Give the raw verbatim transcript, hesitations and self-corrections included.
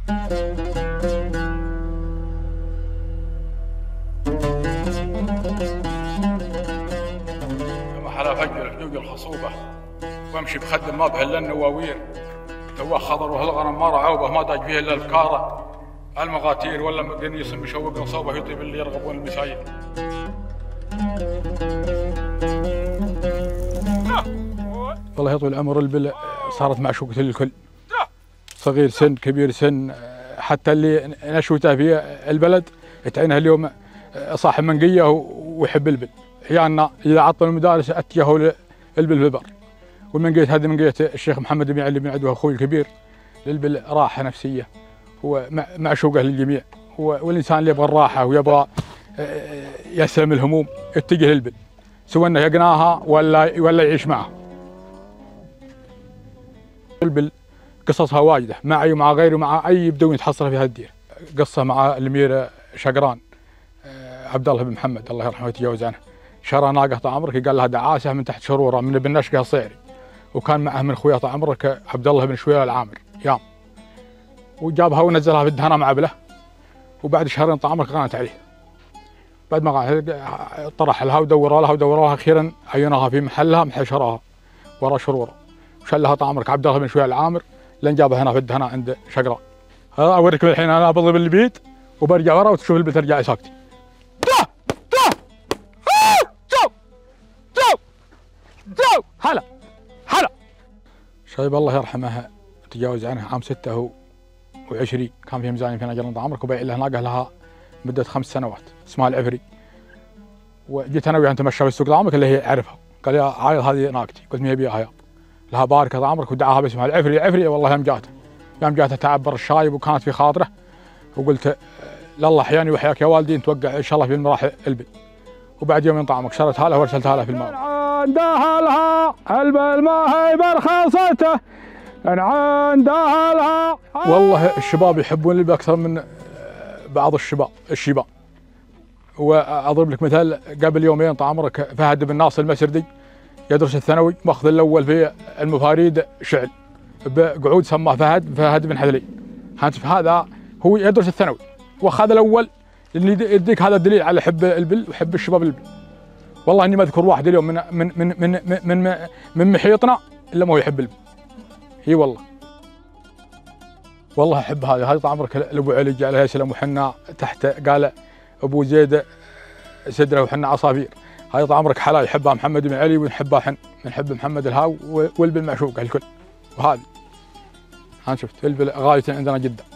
لما حلا فجر حدوق الخصوبة وامشي بخدم ما به الا النواوير، توه خضر وهالغنم ما رعوبه ما داج فيه الا البكاره، المغاتير ولا قنيص مشوق نصوبه يطيب اللي يرغبون المساير. والله يطول العمر البل صارت معشوقة للكل، صغير سن كبير سن، حتى اللي نشوته في البلد تعينها اليوم صاحب منقيه ويحب البل. عيالنا اذا عطلوا المدارس اتجهوا للبل في البر، والمنقيه هذه منقيه الشيخ محمد بن علي بن عدوه اخوي الكبير. للبل راحه نفسيه، هو معشوقه للجميع، والانسان اللي يبغى الراحه ويبغى يسلم الهموم يتجه للبل، سواء انه يقناها ولا ولا يعيش معها. البل قصصها واجده معي ومع غيري ومع اي بدوي يتحصل في هذه الديره. قصه مع الامير شقران عبد الله بن محمد الله يرحمه ويتجاوز عنه، شرى ناقه طال عمرك قال لها دعاسه من تحت شروره من ابن نشقه الصيري، وكان معه من اخويا طال عمرك عبد الله بن شويله العامر يام، وجابها ونزلها في الدهنه مع ابله، وبعد شهرين طال عمرك غنت عليه. بعد ما طرح لها ودوروا لها ودوروا لها اخيرا عينوها في محلها محل شراها ورا شروره، وشلها طال عمرك عبد الله بن شويله العامر لين جابها هنا في الدهنه عند شقران. ها اوريك الحين انا بضرب البيت وبرجع ورا وتشوف البيت ترجعي ساكتي. هلا هلا. شايب الله يرحمه تجاوز عنه عام ستة وعشرين كان في ميزانية في نجران طال عمرك، وبيع له ناقه لها مدة خمس سنوات اسمها العفري، وجيت انا وياه نتمشى في السوق طال عمرك اللي هي اعرفها، قال يا عايض هذه ناقتي، قلت مين يبيعها يا لها باركه طال عمرك، ودعاها باسمها العفري. العفري والله يوم جاته يوم جاته تعبر الشايب وكانت في خاطره، وقلت لله احياني وحياك يا والدي نتوقع ان شاء الله في المراحل البل. وبعد يومين طال عمرك شرتها له وارسلتها له في المال. عندها لها البل ما هي برخصته عندها لها. والله الشباب يحبون البل اكثر من بعض الشباب الشيبان. واضرب لك مثال، قبل يومين طال عمرك فهد بن ناصر المسردي يدرس الثانوي ماخذ الاول في المفاريد شعل بقعود سماه فهد فهد بن حذلين. هذا هو يدرس الثانوي واخذ الاول، اللي يديك هذا الدليل على حب البل وحب الشباب البل. والله اني ما اذكر واحد اليوم من من من من من, من محيطنا الا ما هو يحب البل. اي والله والله احب هذا. هذا طال عمرك ابو علي جعله يسلم وحنا تحت قال ابو زيد سدره وحنا عصافير. هاي طال عمرك حلا يحبها محمد بن علي ونحبها حن نحب محمد الهاو والبل معشوقه الكل. وهذه ها شفت البل غايه عندنا جدا.